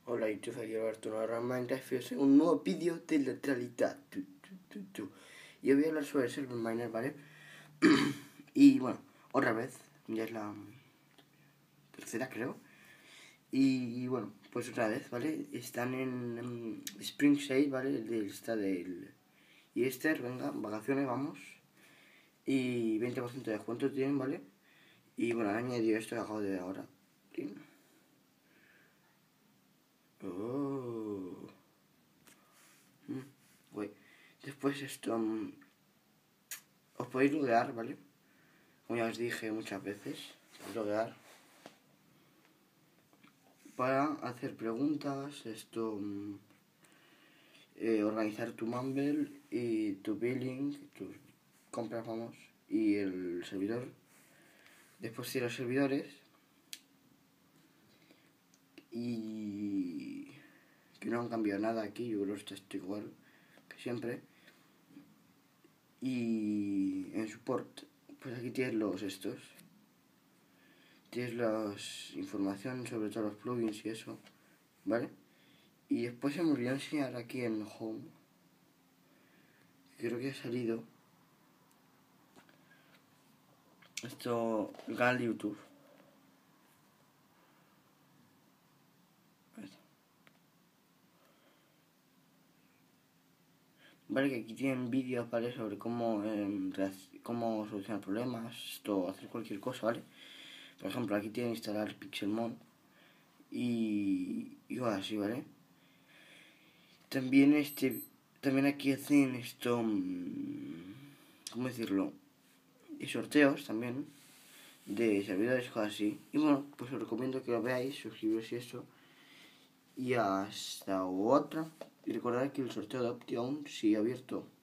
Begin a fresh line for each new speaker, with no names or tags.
Hola YouTube, aquí Alberto Navarra Minecraft y un nuevo vídeo de lateralidad. Y hoy voy a hablar sobre Server Miner, ¿vale? Y bueno, otra vez, ya es la tercera creo. Y bueno, pues otra vez, ¿vale? Están en Spring Sale, ¿vale? Está del Easter, venga, vacaciones, vamos. Y 20% de descuento tienen, ¿vale? Y bueno, han añadido esto que acabo de ver ahora. Oh. Güey. Después esto... os podéis loguear, ¿vale? Como ya os dije muchas veces, podéis loguear para hacer preguntas, organizar tu Mumble y tu billing, tus compras, vamos, y el servidor. Después ir a los servidores y que no han cambiado nada aquí, yo creo que está igual que siempre. Y en support, pues aquí tienes tienes información sobre todos los plugins y eso, ¿vale? Y después se me olvidó enseñar aquí en Home, creo que ha salido el canal de YouTube. Vale, que aquí tienen vídeos, ¿vale? Sobre cómo solucionar problemas, hacer cualquier cosa, ¿vale? Por ejemplo, aquí tienen instalar Pixelmon y cosas así, ¿vale? También aquí hacen ¿cómo decirlo? Y sorteos también de servidores, cosas así. Y bueno, pues os recomiendo que lo veáis, suscribiros y eso. Y hasta otra. Y recordad que el sorteo de Option sigue abierto.